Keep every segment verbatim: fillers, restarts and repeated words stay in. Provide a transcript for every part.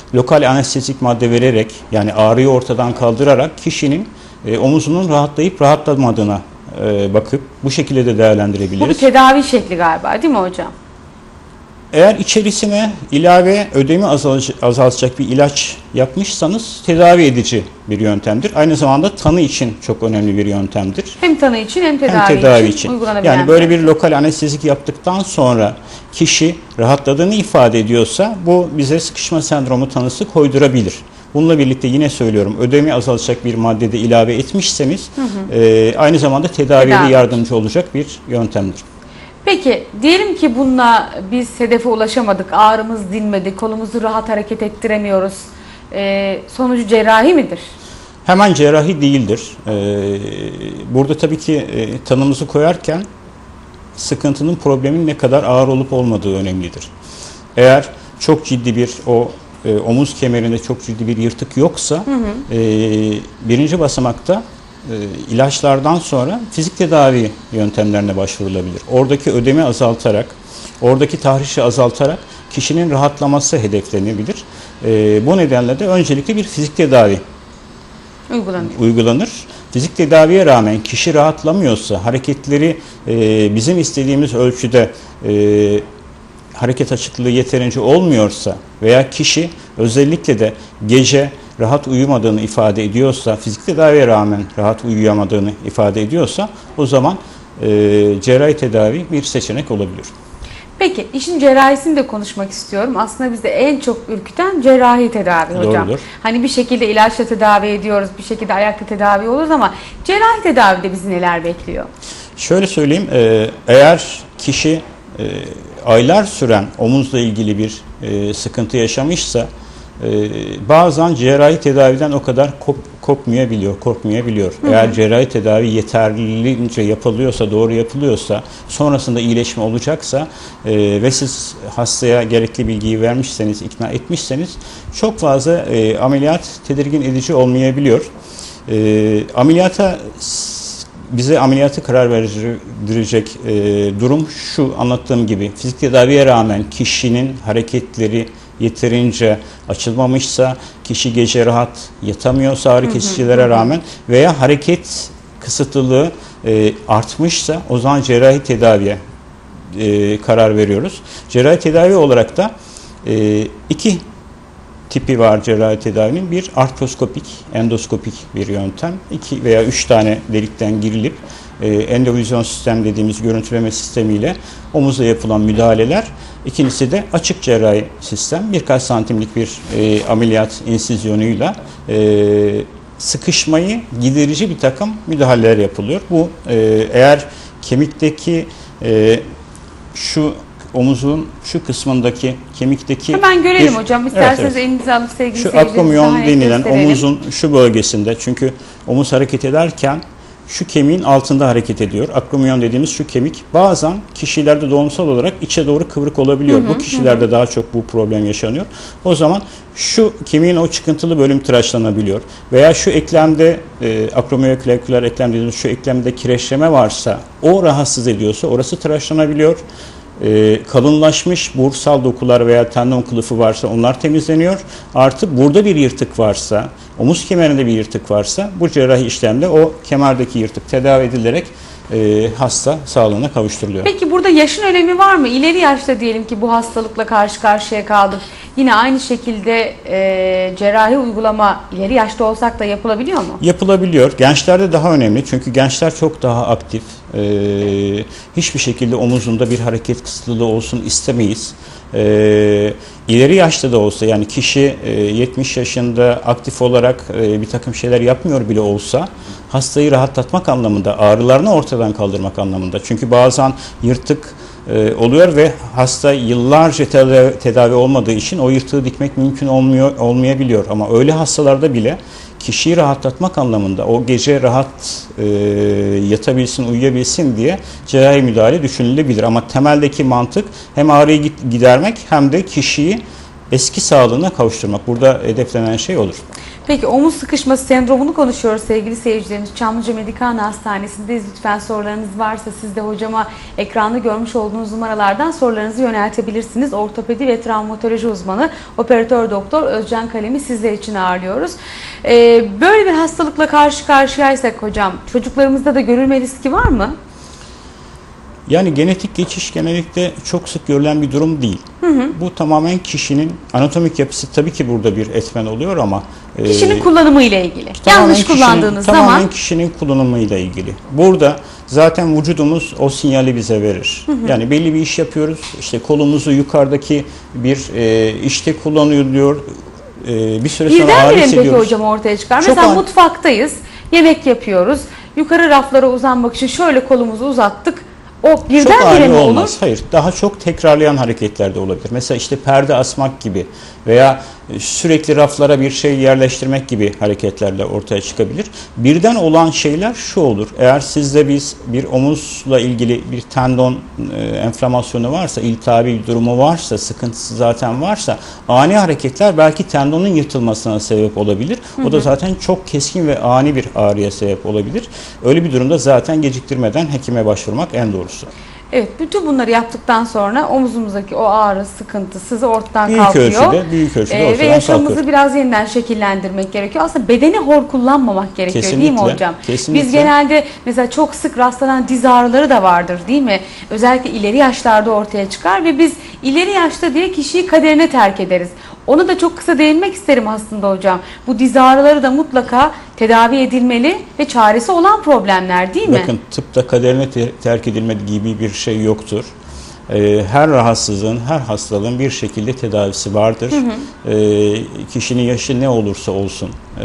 lokal anestezik madde vererek, yani ağrıyı ortadan kaldırarak kişinin e, omuzunun rahatlayıp rahatlamadığına e, bakıp bu şekilde de değerlendirebiliriz. Bu bir tedavi şekli galiba, değil mi hocam? Eğer içerisine ilave ödemi azaltacak bir ilaç yapmışsanız tedavi edici bir yöntemdir. Aynı zamanda tanı için çok önemli bir yöntemdir. Hem tanı için hem tedavi, hem tedavi için, için uygulanabilen. Yani böyle bir lokal anestezik yaptıktan sonra kişi rahatladığını ifade ediyorsa bu bize sıkışma sendromu tanısı koydurabilir. Bununla birlikte yine söylüyorum, ödemi azaltacak bir maddede ilave etmişseniz hı hı. E, aynı zamanda tedaviye tedavi. yardımcı olacak bir yöntemdir. Peki diyelim ki bununla biz hedefe ulaşamadık, ağrımız dinmedi, kolumuzu rahat hareket ettiremiyoruz. Ee, sonucu cerrahi midir? Hemen cerrahi değildir. Ee, burada tabii ki e, tanımızı koyarken sıkıntının, problemin ne kadar ağır olup olmadığı önemlidir. Eğer çok ciddi bir o e, omuz kemerinde çok ciddi bir yırtık yoksa hı hı. E, birinci basamakta E, ilaçlardan sonra fizik tedavi yöntemlerine başvurulabilir. Oradaki ödemi azaltarak, oradaki tahrişi azaltarak kişinin rahatlaması hedeflenebilir. E, bu nedenle de öncelikle bir fizik tedavi uygulanır. uygulanır. Fizik tedaviye rağmen kişi rahatlamıyorsa, hareketleri e, bizim istediğimiz ölçüde e, hareket açıklığı yeterince olmuyorsa veya kişi özellikle de gece rahat uyumadığını ifade ediyorsa, fizik tedaviye rağmen rahat uyuyamadığını ifade ediyorsa o zaman e, cerrahi tedavi bir seçenek olabilir. Peki işin cerrahisini de konuşmak istiyorum. Aslında bizde en çok ürküten cerrahi tedavi hocam. Doğrudur. Hani bir şekilde ilaçla tedavi ediyoruz, bir şekilde ayakta tedavi oluruz ama cerrahi tedavide bizi neler bekliyor? Şöyle söyleyeyim, e, eğer kişi e, aylar süren omuzla ilgili bir e, sıkıntı yaşamışsa Ee, bazen cerrahi tedaviden o kadar kop, kopmayabiliyor, korkmayabiliyor. Hı hı. Eğer cerrahi tedavi yeterlice yapılıyorsa, doğru yapılıyorsa, sonrasında iyileşme olacaksa e, ve siz hastaya gerekli bilgiyi vermişseniz, ikna etmişseniz çok fazla e, ameliyat tedirgin edici olmayabiliyor. E, ameliyata bize ameliyatı karar verecek e, durum şu, anlattığım gibi fizik tedaviye rağmen kişinin hareketleri yeterince açılmamışsa, kişi gece rahat yatamıyorsa ağrı kesicilere rağmen veya hareket kısıtlılığı e, artmışsa o zaman cerrahi tedaviye e, karar veriyoruz. Cerrahi tedavi olarak da e, iki tipi var cerrahi tedavinin. Bir artroskopik, endoskopik bir yöntem. İki veya üç tane delikten girilip e, endovizyon sistem dediğimiz görüntüleme sistemiyle omuza yapılan müdahaleler. İkincisi de açık cerrahi sistem. Birkaç santimlik bir e, ameliyat insizyonuyla e, sıkışmayı giderici bir takım müdahaleler yapılıyor. Bu e, eğer kemikteki e, şu omuzun şu kısmındaki kemikteki hemen görelim bir, hocam. İsterseniz evet, evet. elinize alıp sevgili şu akromion denilen omuzun şu bölgesinde, çünkü omuz hareket ederken şu kemiğin altında hareket ediyor. Akromion dediğimiz şu kemik bazen kişilerde doğumsal olarak içe doğru kıvrık olabiliyor. Hı hı, bu kişilerde hı. daha çok bu problem yaşanıyor. O zaman şu kemiğin o çıkıntılı bölüm tıraşlanabiliyor. Veya şu eklemde e, akromiyoklavikular eklem dediğimiz şu eklemde kireçleme varsa, o rahatsız ediyorsa orası tıraşlanabiliyor. E, kalınlaşmış bursal dokular veya tendon kılıfı varsa onlar temizleniyor. Artı burada bir yırtık varsa, omuz kemerinde bir yırtık varsa bu cerrahi işlemde o kemerdeki yırtık tedavi edilerek e, hasta sağlığına kavuşturuluyor. Peki burada yaşın önemi var mı? İleri yaşta diyelim ki bu hastalıkla karşı karşıya kaldık. Yine aynı şekilde e, cerrahi uygulama ileri yaşta olsak da yapılabiliyor mu? Yapılabiliyor. Gençlerde daha önemli çünkü gençler çok daha aktif. E, hiçbir şekilde omuzunda bir hareket kısıtlılığı olsun istemeyiz. E, ileri yaşta da olsa, yani kişi e, yetmiş yaşında aktif olarak e, bir takım şeyler yapmıyor bile olsa hastayı rahatlatmak anlamında, ağrılarını ortadan kaldırmak anlamında. Çünkü bazen yırtık e, oluyor ve hasta yıllarca tedavi, tedavi olmadığı için o yırtığı dikmek mümkün olmuyor, olmayabiliyor. Ama öyle hastalarda bile kişiyi rahatlatmak anlamında, o gece rahat e, yatabilsin, uyuyabilsin diye cerrahi müdahale düşünülebilir. Ama temeldeki mantık hem ağrıyı gidermek hem de kişiyi eski sağlığına kavuşturmak. Burada hedeflenen şey olur. Peki omuz sıkışması sendromunu konuşuyoruz sevgili seyircilerimiz. Çamlıca Medikana Hastanesi'ndeyiz. Lütfen sorularınız varsa siz de hocama ekranda görmüş olduğunuz numaralardan sorularınızı yöneltebilirsiniz. Ortopedi ve travmatoloji uzmanı operatör doktor Özcan Kalem'i sizler için ağırlıyoruz. Ee, böyle bir hastalıkla karşı karşıyaysak hocam çocuklarımızda da görülme riski var mı? Yani genetik geçiş genellikle çok sık görülen bir durum değil. Hı hı. Bu tamamen kişinin anatomik yapısı tabii ki burada bir etmen oluyor ama kişinin e, kullanımı ile ilgili. Yanlış kişinin, kullandığınız tamamen zaman tamamen kişinin kullanımı ile ilgili. Burada zaten vücudumuz o sinyali bize verir. Hı hı. Yani belli bir iş yapıyoruz. İşte kolumuzu yukarıdaki bir e, işte kullanıyor. E, bir süre sonra ağrı hissediyoruz. Peki hocam ortaya çıkar. Çok Mesela an... mutfaktayız. Yemek yapıyoruz. Yukarı raflara uzanmak için şöyle kolumuzu uzattık. O birdenbire mi olur? Olmaz. Hayır. Daha çok tekrarlayan hareketlerde olabilir. Mesela işte perde asmak gibi veya sürekli raflara bir şey yerleştirmek gibi hareketlerle ortaya çıkabilir. Birden olan şeyler şu olur. Eğer sizde biz bir omuzla ilgili bir tendon e, enflamasyonu varsa, iltihabi bir durumu varsa, sıkıntısı zaten varsa ani hareketler belki tendonun yırtılmasına sebep olabilir. Hı hı. O da zaten çok keskin ve ani bir ağrıya sebep olabilir. Öyle bir durumda zaten geciktirmeden hekime başvurmak en doğrusu. Evet, bütün bunları yaptıktan sonra omuzumuzdaki o ağrı, sıkıntı, sızı ortadan büyük kalkıyor. Ölçüde, büyük ölçüde ee, ortadan ve yaşamımızı kalkıyor. biraz yeniden şekillendirmek gerekiyor. Aslında bedeni hor kullanmamak gerekiyor. Kesinlikle, değil mi hocam? Kesinlikle. Biz genelde mesela çok sık rastlanan diz ağrıları da vardır değil mi? Özellikle ileri yaşlarda ortaya çıkar ve biz ileri yaşta diye kişiyi kaderine terk ederiz. Onu da çok kısa değinmek isterim aslında hocam. Bu diz ağrıları da mutlaka tedavi edilmeli ve çaresi olan problemler değil mi? Bakın tıpta kaderine ter terk edilmedi gibi bir şey yoktur. Ee, her rahatsızlığın, her hastalığın bir şekilde tedavisi vardır. Hı hı. Ee, kişinin yaşı ne olursa olsun. Ee,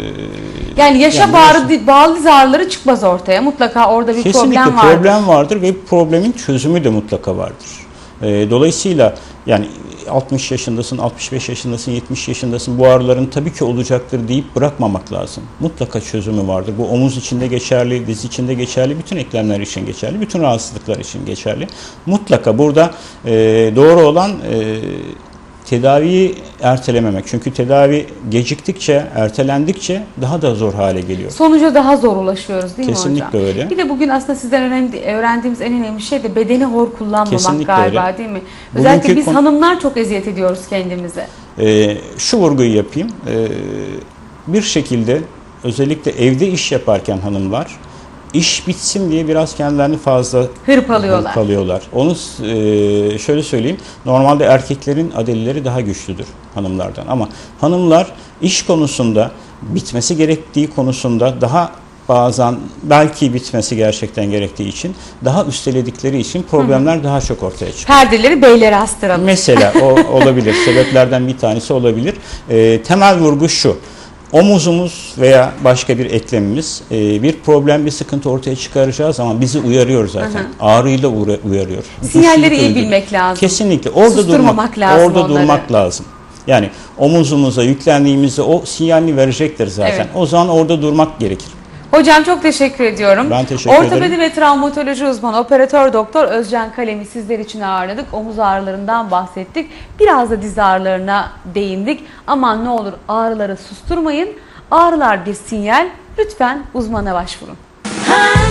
yani yaşa yani bağlı, yaş bağlı diz ağrıları çıkmaz ortaya. Mutlaka orada bir kesinlikle problem vardır. problem vardır ve problemin çözümü de mutlaka vardır. Ee, dolayısıyla yani altmış yaşındasın, altmış beş yaşındasın, yetmiş yaşındasın, bu ağrıların tabii ki olacaktır deyip bırakmamak lazım. Mutlaka çözümü vardır. Bu omuz için de geçerli, diz için de geçerli, bütün eklemler için geçerli, bütün rahatsızlıklar için geçerli. Mutlaka burada e, doğru olan e, tedaviyi ertelememek. Çünkü tedavi geciktikçe, ertelendikçe daha da zor hale geliyor. Sonuca daha zor ulaşıyoruz değil Kesinlikle mi hocam? Kesinlikle öyle. Bir de bugün aslında sizden önemli, öğrendiğimiz en önemli şey de bedeni hor kullanmamak Kesinlikle galiba öyle. değil mi? Özellikle Bugünkü biz hanımlar çok eziyet ediyoruz kendimize. Ee, şu vurguyu yapayım. Ee, bir şekilde özellikle evde iş yaparken hanımlar iş bitsin diye biraz kendilerini fazla hırpalıyorlar. hırpalıyorlar. Onu e, şöyle söyleyeyim. Normalde erkeklerin adelileri daha güçlüdür hanımlardan. Ama hanımlar iş konusunda bitmesi gerektiği konusunda daha bazen belki bitmesi gerçekten gerektiği için daha üsteledikleri için problemler hı hı. daha çok ortaya çıkıyor. Perdeleri beylere astıralım. Mesela o olabilir. Sebeplerden bir tanesi olabilir. E, temel vurgu şu. Omuzumuz veya başka bir eklemimiz e, bir problem, bir sıkıntı ortaya çıkaracağı zaman bizi uyarıyor zaten. Hı hı. Ağrıyla uyarıyor. Sinyalleri iyi bilmek lazım. Kesinlikle. Orada durmak lazım. Orada onları. durmak lazım. Yani omuzumuza yüklendiğimizde o sinyalini verecektir zaten. Evet. O zaman orada durmak gerekir. Hocam çok teşekkür ediyorum. Ben teşekkür Ortopedi ederim. ve travmatoloji uzmanı operatör doktor Özcan Kalem'i sizler için ağırladık. Omuz ağrılarından bahsettik. Biraz da diz ağrılarına değindik. Aman ne olur ağrıları susturmayın. Ağrılar bir sinyal. Lütfen uzmana başvurun.